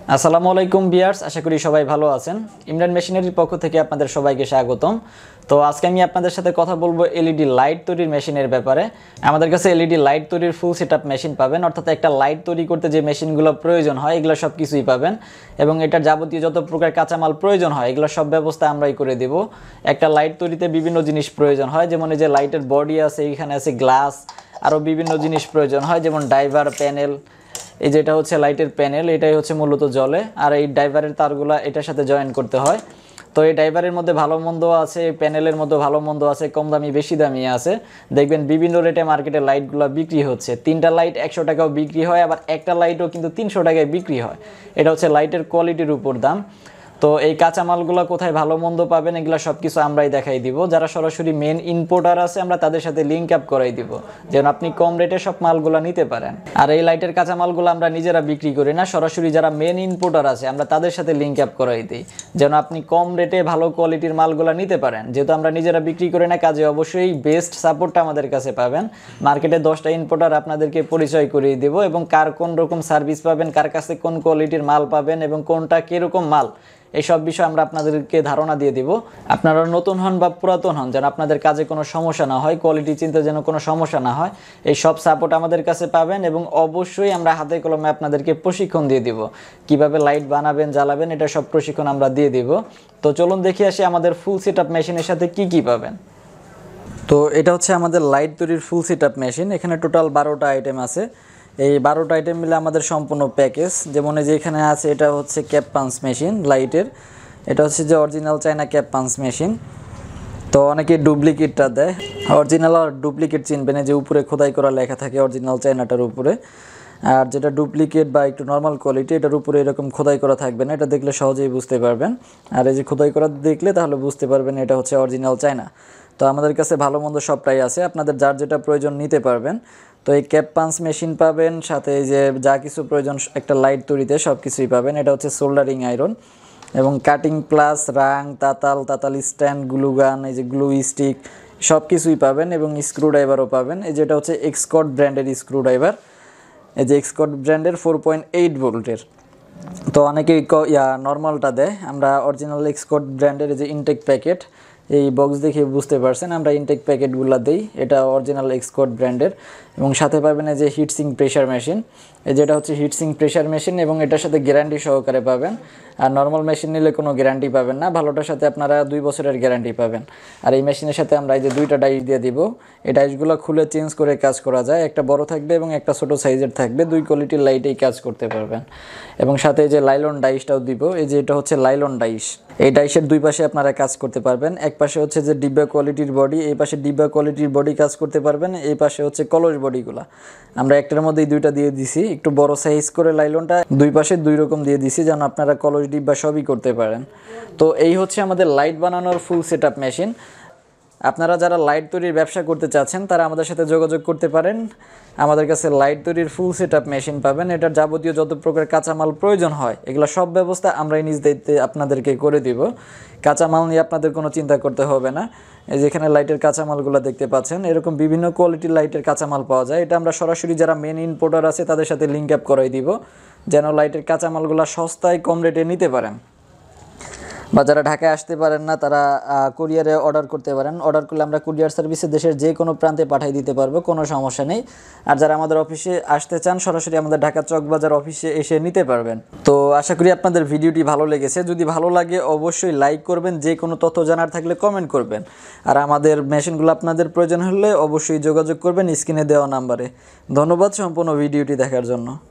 আসসালামু আলাইকুম ভিউয়ার্স, আশা করি সবাই ভালো আছেন। ইমরান মেশিনারির পক্ষ থেকে আপনাদের সবাইকে স্বাগতম। তো আজকে আমি আপনাদের সাথে কথা বলবো এলইডি লাইট তৈরির মেশিনের ব্যাপারে। আমাদের কাছে এলইডি লাইট তৈরির ফুল সেটআপ মেশিন পাবেন, অর্থাৎ একটা লাইট তৈরি করতে যে মেশিনগুলো প্রয়োজন হয় এগুলো সব কিছুই পাবেন এবং এটার যাবতীয় যত প্রকার কাঁচামাল প্রয়োজন হয় এগুলো সব ব্যবস্থা আমরাই করে দেব। একটা লাইট তৈরিতে বিভিন্ন জিনিস প্রয়োজন হয়, যেমন এই যে লাইটের বডি আছে, এখানে আছে গ্লাস, আরও বিভিন্ন জিনিস প্রয়োজন হয়, যেমন ড্রাইভার প্যানেল। এই যেটা হচ্ছে লাইটের প্যানেল, এটাই হচ্ছে মূলত জ্বলে, আর এই ড্রাইভারের তারগুলা এটার সাথে জয়েন করতে হয়। তো এই ড্রাইভারের মধ্যে ভালো মন্দ আছে, প্যানেলের মধ্যে ভালো মন্দ আছে, কম দামি বেশি দামি আছে। দেখবেন বিভিন্ন রেটে মার্কেটে লাইটগুলো বিক্রি হচ্ছে। 3টা লাইট 100 টাকাও বিক্রি হয়, আবার একটা লাইটও কিন্তু 300 টাকায় বিক্রি হয়। এটা হচ্ছে লাইটের কোয়ালিটির উপর দাম। তো এই কাঁচামালগুলো কোথায় ভালো মন্দ পাবেন এগুলো সব কিছু আমরাই দেখাই দিব। যারা সরাসরি মেন ইম্পোর্টার আছে আমরা তাদের সাথে লিঙ্ক আপ করাই দিব, যেন আপনি কম রেটে সব মালগুলো নিতে পারেন। আর এই লাইটের কাঁচামালগুলো আমরা নিজেরা বিক্রি করি না, সরাসরি যারা মেন ইম্পোর্টার আছে আমরা তাদের সাথে লিঙ্ক আপ করাই দিই, যেন আপনি কম রেটে ভালো কোয়ালিটির মালগুলো নিতে পারেন। যেহেতু আমরা নিজেরা বিক্রি করি না, কাজে অবশ্যই বেস্ট সাপোর্টটা আমাদের কাছে পাবেন। মার্কেটে 10টা ইম্পোর্টার আপনাদেরকে পরিচয় করিয়ে দেব এবং কার কোন রকম সার্ভিস পাবেন, কার কাছে কোন কোয়ালিটির মাল পাবেন এবং কোনটা কীরকম মাল, এইসব বিষয় আমরা আপনাদেরকে ধারণা দিয়ে দিব। আপনারা নতুন হন বা পুরাতন হন, যেন আপনাদের কাজে কোনো সমস্যা না হয়, কোয়ালিটি চিন্তা যেন কোনো সমস্যা না হয়, এই সব সাপোর্ট আমাদের কাছে পাবেন। এবং অবশ্যই আমরা হাতে কলমে আপনাদেরকে প্রশিক্ষণ দিয়ে দিব, কিভাবে লাইট বানাবেন জ্বালাবেন, এটা সব প্রশিক্ষণ আমরা দিয়ে দিব। তো চলুন দেখে আসি আমাদের ফুল সেটআপ মেশিনের সাথে কি কি পাবেন। তো এটা হচ্ছে আমাদের লাইট তৈরির ফুল সেটআপ মেশিন। এখানে টোটাল 12টা আইটেম আছে। এই 12টা আইটেম মিলে আমাদের সম্পূর্ণ প্যাকেজ। যেমন এই যে এখানে আছে, এটা হচ্ছে ক্যাপ পাঞ্চ মেশিন লাইটের। এটা হচ্ছে যে original China cap punch machine. তো অনেকে ডুপ্লিকেটটা দেয়, অরিজিনাল আর ডুপ্লিকেট চিনবেন, যে উপরে খোদাই করা লেখা থাকে অরিজিনাল চায়নাটার উপরে। আর যেটা ডুপ্লিকেট বা একটু নর্মাল কোয়ালিটি, এটার উপরে এরকম খোদাই করা থাকবে না, এটা দেখলে সহজেই বুঝতে পারবেন। আর এই যে খোদাই করা দেখলে তাহলে বুঝতে পারবেন এটা হচ্ছে অরিজিনাল চায়না। তো আমাদের কাছে ভালো মন্দ সবটাই আছে, আপনাদের যার যেটা প্রয়োজন নিতে পারবেন। তো এই ক্যাপ পাঞ্চ মেশিন পাবেন, সাথে এই যে যা কিছু প্রয়োজন একটা লাইট তৈরিতে সব কিছুই পাবেন। এটা হচ্ছে সোল্ডারিং আয়রন এবং কাটিং প্লাস, রাং, তাতাল স্ট্যান্ড, গ্লু গান, এই যে গ্লু স্টিক সব কিছুই পাবেন এবং স্ক্রুড্রাইভারও পাবেন। এই যেটা হচ্ছে এক্সকট ব্র্যান্ডের স্ক্রুড্রাইভার, এই যে এক্সকট ব্র্যান্ডের 4.8 ভোল্টের। তো অনেকেই নর্মালটা দেয়, আমরা অরিজিনাল এক্সকট ব্র্যান্ডের এই যে ইনটেক প্যাকেট, এই বক্স দেখে বুঝতে পারছেন আমরা ইনটেক প্যাকেটগুলো দিই, এটা অরিজিনাল এক্সকট ব্র্যান্ডের। এবং সাথে পাবেন এই যে হিটসিং প্রেশার মেশিন, এই যেটা হচ্ছে হিটসিং প্রেশার মেশিন এবং এটার সাথে গ্যারান্টি সহকারে পাবেন। আর নর্মাল মেশিন নিলে কোনো গ্যারান্টি পাবেন না, ভালোটার সাথে আপনারা 2 বছরের গ্যারান্টি পাবেন। আর এই মেশিনের সাথে আমরা এই যে 2টা ডাইস দিয়ে দিব, এই ডাইসগুলো খুলে চেঞ্জ করে কাজ করা যায়, একটা বড় থাকবে এবং একটা ছোটো সাইজের থাকবে, 2 কোয়ালিটির লাইটেই কাজ করতে পারবেন। এবং সাথে এই যে লাইলন ডাইসটাও দিব, এই যে এটা হচ্ছে লাইলন ডাইস। এই ডাইসের 2 পাশে আপনারা কাজ করতে পারবেন। এক পাশে হচ্ছে যে ডিব্বা কোয়ালিটির বডি, এই পাশে ডিব্বা কোয়ালিটির বডি কাজ করতে পারবেন, এই পাশে হচ্ছে কলস বডিগুলা। আমরা একটার মধ্যেই 2টা দিয়ে দিছি, একটু বড় সাইজ করে লাইলনটা 2 পাশে 2 রকম দিয়ে দিছি, যেন আপনারা কলস ডিব্বা সবই করতে পারেন। তো এই হচ্ছে আমাদের লাইট বানানোর ফুল সেটআপ মেশিন। আপনারা যারা লাইট তৈরির ব্যবসা করতে চাচ্ছেন তারা আমাদের সাথে যোগাযোগ করতে পারেন। আমাদের কাছে লাইট তৈরির ফুল সেটআপ মেশিন পাবেন, এটার যাবতীয় যত প্রকার কাঁচামাল প্রয়োজন হয় এগুলো সব ব্যবস্থা আমরাই নিজ দায়িত্বে আপনাদেরকে করে দিব। কাঁচামাল নিয়ে আপনাদের কোনো চিন্তা করতে হবে না। এই যেখানে লাইটের কাঁচামালগুলো দেখতে পাচ্ছেন, এরকম বিভিন্ন কোয়ালিটির লাইটের কাঁচামাল পাওয়া যায়। এটা আমরা সরাসরি যারা মেন ইম্পোর্টার আছে তাদের সাথে লিঙ্ক আপ করাই দিব, যেন লাইটের কাঁচামালগুলো সস্তায় কম রেটে নিতে পারেন। বা যারা ঢাকায় আসতে পারেন না তারা কুরিয়ারে অর্ডার করতে পারেন। অর্ডার করলে আমরা কুরিয়ার সার্ভিসে দেশের যে কোনো প্রান্তে পাঠিয়ে দিতে পারবো, কোনো সমস্যা নেই। আর যারা আমাদের অফিসে আসতে চান সরাসরি আমাদের ঢাকা চকবাজার অফিসে এসে নিতে পারবেন। তো আশা করি আপনাদের ভিডিওটি ভালো লেগেছে। যদি ভালো লাগে অবশ্যই লাইক করবেন, যে কোনো তথ্য জানার থাকলে কমেন্ট করবেন। আর আমাদের মেশিনগুলো আপনাদের প্রয়োজন হলে অবশ্যই যোগাযোগ করবেন স্ক্রিনে দেওয়া নাম্বারে। ধন্যবাদ সম্পূর্ণ ভিডিওটি দেখার জন্য।